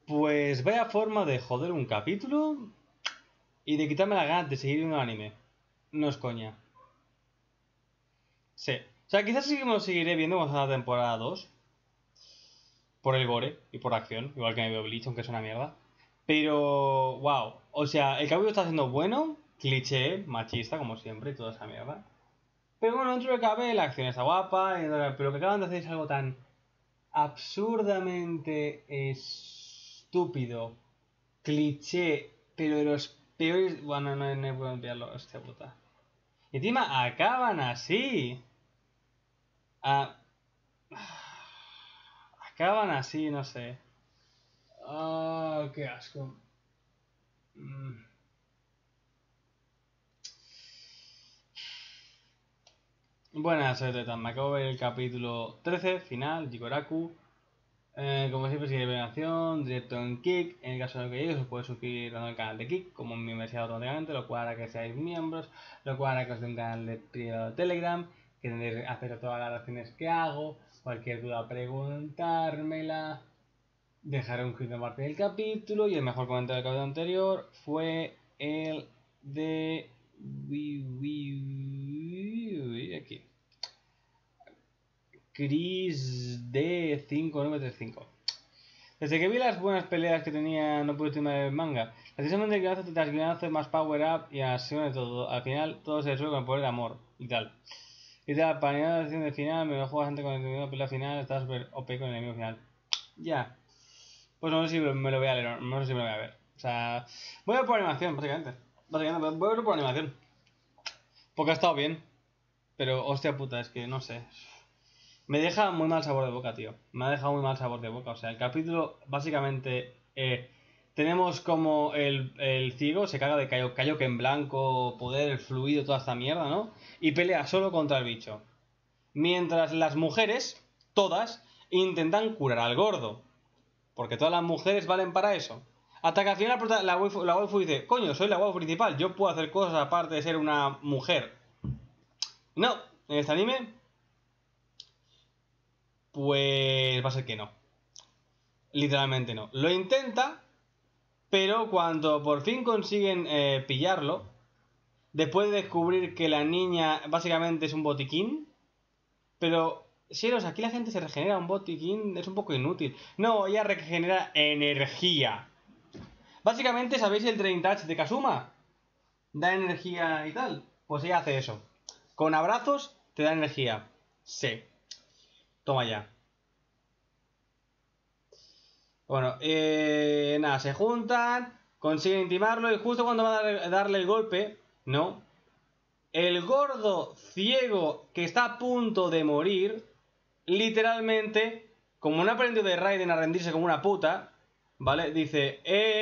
Pues vaya forma de joder un capítulo y de quitarme las ganas de seguir viendo el anime. No es coña. Sí. O sea, quizás seguiré viendo cuando salga la temporada 2. Por el gore y por la acción. Igual que me veo Bleach, aunque es una mierda. Pero, wow. O sea, el capítulo está siendo bueno. Cliché, machista, como siempre, y toda esa mierda. Pero bueno, dentro de lo que cabe, la acción está guapa. Pero lo que acaban de hacer es algo tan absurdamente estúpido. Cliché, pero de los peores. Bueno, no puedo enviarlo, hostia puta. Y encima acaban así. Ah, acaban así, no sé. Ah, qué asco. Mm. Buenas, soy Tetan. Me acabo de ver el capítulo 13, final, Jikoraku. Como siempre, sigue de acción, directo en Kick. En el caso de que llegues, os podéis suscribir al canal de Kick, como en mi universidad automáticamente, lo cual hará que seáis miembros, lo cual hará que os dé un canal de privado de Telegram, que tendréis acceso a todas las acciones que hago. Cualquier duda, preguntármela. Dejaré un clip de parte del capítulo. Y el mejor comentario del capítulo anterior fue el de. Aquí. Chris D5935. Desde que vi las buenas peleas que tenía, no pude terminar el manga. Precisamente que hace más power up y así de todo. Al final todo se resuelve con el poder de amor y tal. Y tal, para la acción del final, me lo juego bastante con el enemigo de pelea final, está súper OP con el enemigo final. Ya. Pues no sé si me lo voy a leer, no sé si me lo voy a ver. O sea, voy a ver por animación, básicamente. Básicamente, voy a verlo por animación. Porque ha estado bien. Pero, hostia puta, es que no sé. Me deja muy mal sabor de boca, tío. Me ha dejado muy mal sabor de boca. O sea, el capítulo, básicamente, tenemos como el ciego se caga de Kaioken en blanco, poder, el fluido, toda esta mierda, ¿no? Y pelea solo contra el bicho. Mientras las mujeres, todas, intentan curar al gordo. Porque todas las mujeres valen para eso. Hasta que al final la waifu dice, coño, soy la waifu principal, yo puedo hacer cosas aparte de ser una mujer. No, en este anime, pues va a ser que no. Literalmente no. Lo intenta, pero cuando por fin consiguen pillarlo, después de descubrir que la niña básicamente es un botiquín, pero Sieros, aquí la gente se regenera un botiquín, es un poco inútil. No, ella regenera energía. Básicamente, ¿sabéis el 30H de Kazuma? Da energía y tal. Pues ella hace eso. Con abrazos te da energía. Sí. Toma ya. Bueno, nada, se juntan, consiguen intimarlo y justo cuando va a darle el golpe, no. El gordo ciego que está a punto de morir, literalmente, como no ha aprendido de Raiden a rendirse como una puta, ¿vale? Dice,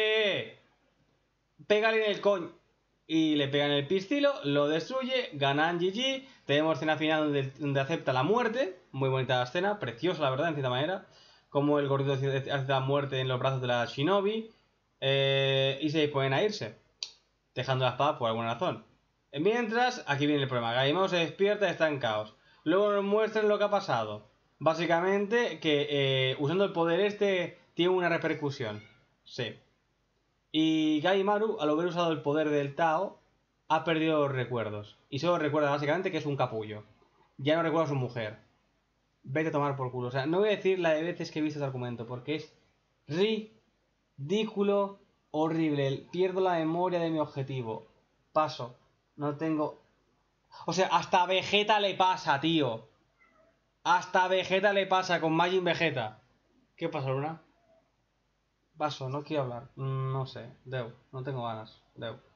pégale en el coño. Y le pega en el pistilo, lo destruye, ganan GG. Tenemos escena final donde acepta la muerte. Muy bonita la escena, preciosa la verdad, en cierta manera. Como el gordito hace la muerte en los brazos de la Shinobi. Y se disponen a irse, dejando la espada por alguna razón. Mientras, aquí viene el problema. Gaimao se despierta y está en caos. Luego nos muestran lo que ha pasado. Básicamente, que usando el poder este tiene una repercusión. Sí. Y Gaimaru, al haber usado el poder del Tao, ha perdido los recuerdos. Y solo recuerda básicamente que es un capullo. Ya no recuerda a su mujer. Vete a tomar por culo. O sea, no voy a decir la de veces que he visto este argumento, porque es ridículo, horrible. Pierdo la memoria de mi objetivo. Paso. No tengo... O sea, hasta a Vegeta le pasa, tío. Hasta a Vegeta le pasa con Majin Vegeta. ¿Qué pasa, Luna? Paso, no quiero hablar. No sé. Deu. No tengo ganas. Deu.